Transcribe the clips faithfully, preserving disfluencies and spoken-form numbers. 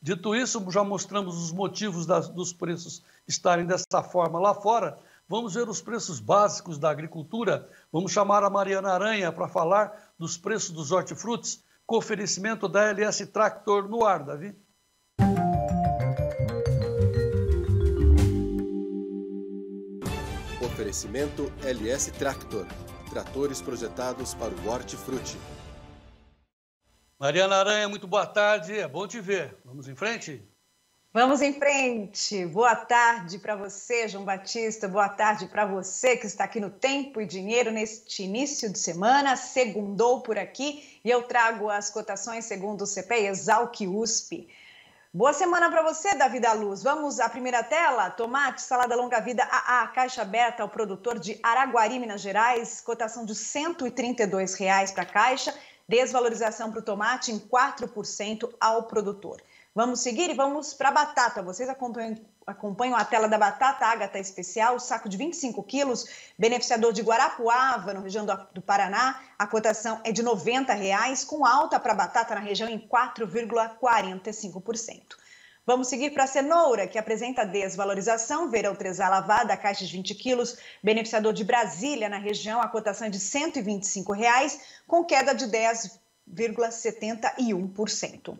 Dito isso, já mostramos os motivos das, dos preços estarem dessa forma lá fora. Vamos ver os preços básicos da agricultura. Vamos chamar a Mariana Aranha para falar dos preços dos hortifrutis, com oferecimento da L S Tractor no ar, Davi. Oferecimento L S Tractor, tratores projetados para o hortifruti. Mariana Aranha, muito boa tarde, é bom te ver. Vamos em frente? Vamos em frente. Boa tarde para você, João Batista. Boa tarde para você que está aqui no Tempo e Dinheiro neste início de semana. Segundou por aqui e eu trago as cotações segundo o C P E Exalc U S P. Boa semana para você, Davi da Luz. Vamos à primeira tela. Tomate, salada longa vida A A, caixa aberta ao produtor de Araguari, Minas Gerais. Cotação de cento e trinta e dois reais para a caixa. Desvalorização para o tomate em quatro por cento ao produtor. Vamos seguir e vamos para a batata. Vocês acompanham, acompanham a tela da batata Ágata Especial, saco de vinte e cinco quilos, beneficiador de Guarapuava, na região do, do Paraná. A cotação é de noventa reais, com alta para a batata na região em quatro vírgula quarenta e cinco por cento. Vamos seguir para a cenoura, que apresenta desvalorização. Verão três A lavada, caixa de vinte quilos, beneficiador de Brasília, na região, a cotação é de cento e vinte e cinco reais, com queda de dez vírgula setenta e um por cento.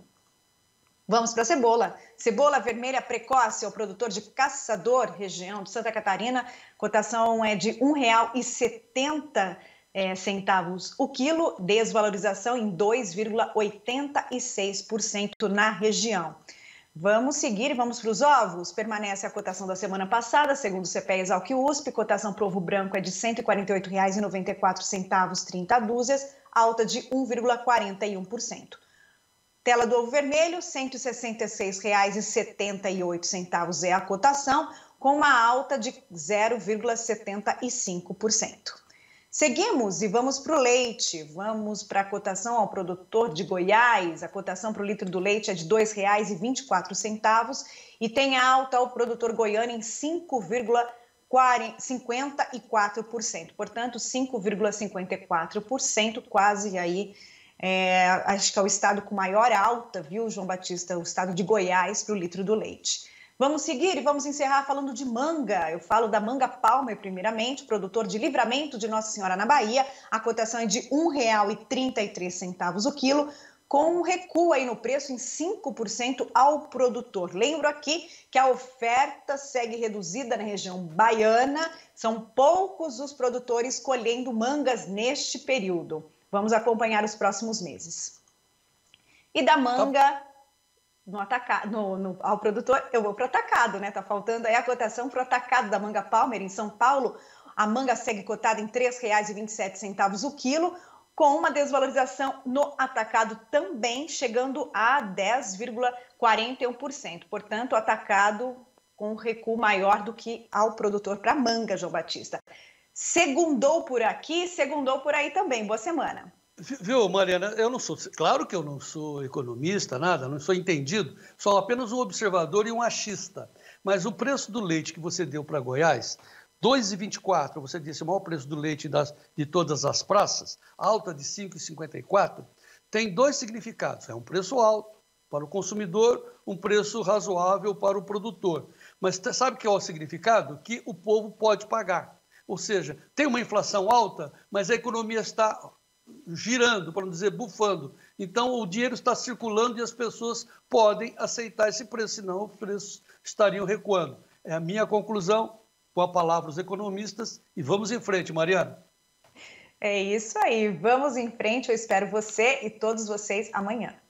Vamos para a cebola. Cebola vermelha precoce ao produtor de Caçador, região de Santa Catarina. Cotação é de um real e setenta centavos o quilo, desvalorização em dois vírgula oitenta e seis por cento na região. Vamos seguir e vamos para os ovos. Permanece a cotação da semana passada, segundo o C P E Exalc U S P. Cotação para o ovo branco é de cento e quarenta e oito reais e noventa e quatro centavos, trinta dúzias, alta de um vírgula quarenta e um por cento. Tela do ovo vermelho, cento e sessenta e seis reais e setenta e oito centavos é a cotação, com uma alta de zero vírgula setenta e cinco por cento. Seguimos e vamos para o leite. Vamos para a cotação ao produtor de Goiás. A cotação para o litro do leite é de dois reais e vinte e quatro centavos e tem alta ao produtor goiano em cinco vírgula cinquenta e quatro por cento. Portanto, cinco vírgula cinquenta e quatro por cento, quase aí. É, acho que é o estado com maior alta, viu, João Batista? O estado de Goiás para o litro do leite. Vamos seguir e vamos encerrar falando de manga. Eu falo da manga Palmer, primeiramente, produtor de Livramento de Nossa Senhora na Bahia. A cotação é de um real e trinta e três centavos o quilo, com um recuo aí no preço em cinco por cento ao produtor. Lembro aqui que a oferta segue reduzida na região baiana. São poucos os produtores colhendo mangas neste período. Vamos acompanhar os próximos meses. E da manga no atacado, no, no, ao produtor, eu vou para o atacado, né? Tá faltando aí a cotação para o atacado da manga Palmer em São Paulo. A manga segue cotada em três reais e vinte e sete centavos o quilo, com uma desvalorização no atacado também chegando a dez vírgula quarenta e um por cento. Portanto, o atacado com um recuo maior do que ao produtor para manga, João Batista. Segundou por aqui, segundou por aí também. Boa semana. Viu, Mariana, eu não sou, claro que eu não sou economista, nada, não sou entendido, sou apenas um observador e um achista. Mas o preço do leite que você deu para Goiás, dois reais e vinte e quatro centavos, você disse o maior preço do leite das, de todas as praças, alta de cinco reais e cinquenta e quatro centavos, tem dois significados. É um preço alto para o consumidor, um preço razoável para o produtor. Mas sabe o que é o significado? Que o povo pode pagar. Ou seja, tem uma inflação alta, mas a economia está girando, para não dizer bufando. Então, o dinheiro está circulando e as pessoas podem aceitar esse preço, senão os preços estariam recuando. É a minha conclusão, com a palavra os economistas, e vamos em frente, Mariana. É isso aí, vamos em frente, eu espero você e todos vocês amanhã.